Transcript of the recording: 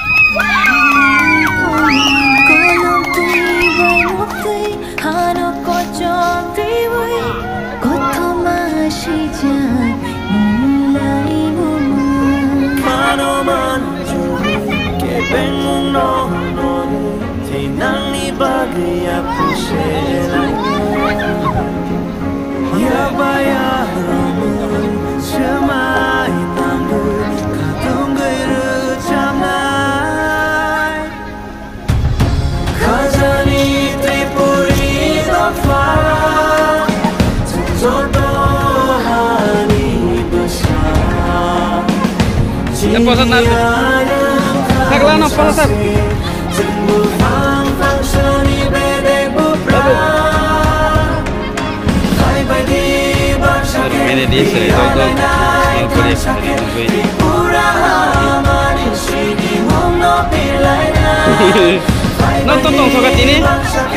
Pasal nanti, segala nak pasal. Ini dia cerita tu, yang boleh nonton sokat ini.